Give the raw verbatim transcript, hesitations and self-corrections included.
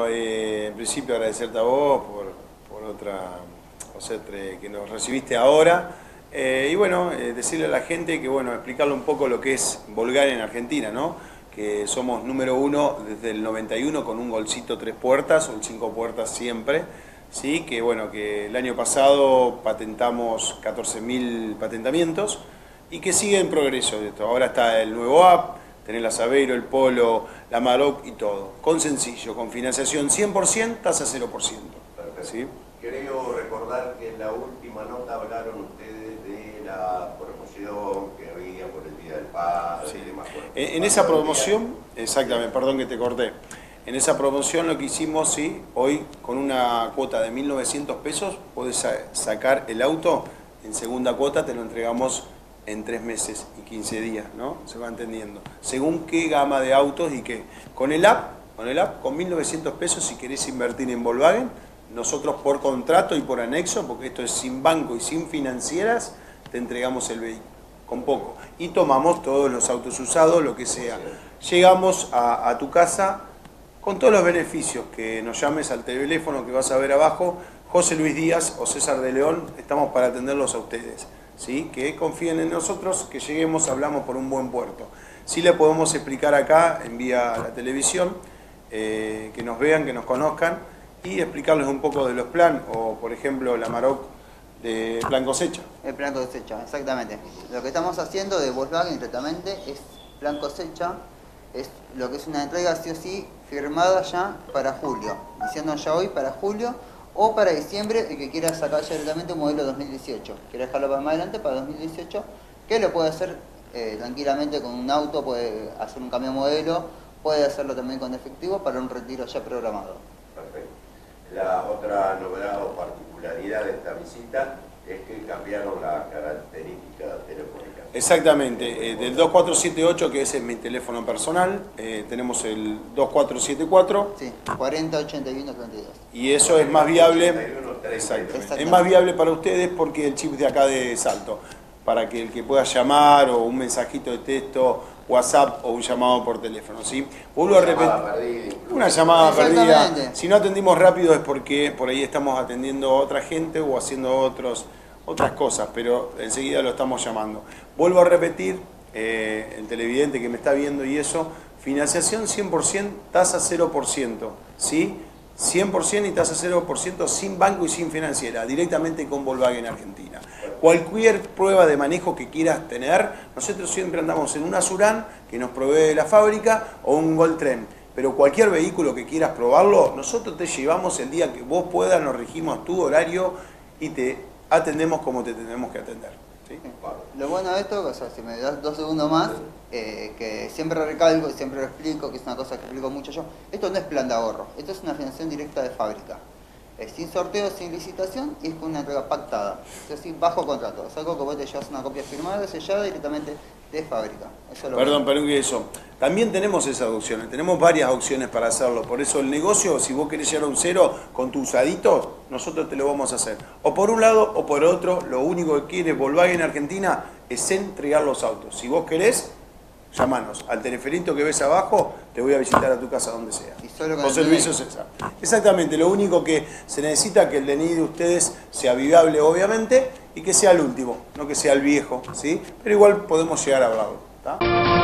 Eh, en principio agradecerte a vos por, por otra, o sea, que nos recibiste ahora. Eh, y bueno, eh, decirle a la gente que, bueno, explicarle un poco lo que es Volkswagen en Argentina, ¿no? Que somos número uno desde el noventa y uno con un golcito tres puertas o el cinco puertas siempre. Sí, que bueno, que el año pasado patentamos catorce mil patentamientos y que sigue en progreso de esto. Ahora está el nuevo app, tenés la Saveiro, el Polo, la Maroc y todo. Con sencillo, con financiación cien por ciento, tasa cero por ciento. ¿Sí? Creo recordar que en la última nota hablaron ustedes de la promoción que había por el Día del Padre. Sí. Y demás. En, en esa promoción, exactamente, perdón que te corté. En esa promoción lo que hicimos, sí, hoy con una cuota de mil novecientos pesos podés sa sacar el auto en segunda cuota, te lo entregamos en tres meses y quince días, ¿no? Se va entendiendo. Según qué gama de autos y qué. Con el app, con el app, con mil novecientos pesos, si querés invertir en Volkswagen, nosotros por contrato y por anexo, porque esto es sin banco y sin financieras, te entregamos el vehículo, con poco. Y tomamos todos los autos usados, lo que sea. Llegamos a, a tu casa con todos los beneficios, que nos llames al teléfono que vas a ver abajo, José Luis Díaz o César de León, estamos para atenderlos a ustedes. ¿Sí? Que confíen en nosotros, que lleguemos, hablamos por un buen puerto. Sí le podemos explicar acá, en vía a la televisión, eh, que nos vean, que nos conozcan, y explicarles un poco de los plan, o por ejemplo la Maroc de plan cosecha. El plan cosecha, exactamente. Lo que estamos haciendo de Volkswagen directamente es plan cosecha, es lo que es una entrega sí o sí firmada ya para julio, diciendo ya hoy para julio, o para diciembre, el que quiera sacar ya directamente un modelo dos mil dieciocho, quiere dejarlo para más adelante, para dos mil dieciocho, que lo puede hacer eh, tranquilamente con un auto, puede hacer un cambio modelo, puede hacerlo también con efectivo para un retiro ya programado. Perfecto. La otra novedad o particularidad de esta visita es que cambiaron la característica telefónica. Exactamente, eh, del dos cuatro siete ocho, que ese es mi teléfono personal, eh, tenemos el dos cuatro siete cuatro. Sí, cuarenta ochenta y uno treinta y dos. Y eso es más viable, Exactamente. exactamente, es más viable para ustedes porque el chip de acá de Salto, para que el que pueda llamar o un mensajito de texto, WhatsApp o un llamado por teléfono, ¿sí? Vuelvo a repetir, una llamada perdida. Si no atendimos rápido es porque por ahí estamos atendiendo a otra gente o haciendo otros, otras cosas, pero enseguida lo estamos llamando. Vuelvo a repetir, eh, el televidente que me está viendo y eso, financiación cien por ciento, tasa cero por ciento, ¿sí? cien por ciento y tasa cero por ciento sin banco y sin financiera, directamente con Volkswagen Argentina. Cualquier prueba de manejo que quieras tener, nosotros siempre andamos en una Surán que nos provee la fábrica o un Goldtrem, pero cualquier vehículo que quieras probarlo, nosotros te llevamos el día que vos puedas, nos regimos tu horario y te atendemos como te tenemos que atender. ¿Sí? Lo bueno de esto, o sea, si me das dos segundos más, eh, que siempre recalco y siempre lo explico, que es una cosa que explico mucho yo, esto no es plan de ahorro, esto es una financiación directa de fábrica. Es sin sorteo, sin licitación y es con una entrega pactada. Es decir, bajo contrato. Es algo que vos te llevas una copia firmada, sellada directamente de fábrica. Eso es lo Perdón, bueno. pero que eso. También tenemos esas opciones, tenemos varias opciones para hacerlo. Por eso el negocio, si vos querés llegar a un cero con tu usadito, nosotros te lo vamos a hacer. O por un lado o por otro, lo único que quiere Volkswagen en Argentina es entregar los autos. Si vos querés, llámanos al telefonito que ves abajo, te voy a visitar a tu casa donde sea. Y solo con José el Luis D N I. César. Exactamente, lo único que se necesita es que el D N I de ustedes sea viable, obviamente, y que sea el último, no que sea el viejo, ¿sí? Pero igual podemos llegar a hablarlo, ¿está?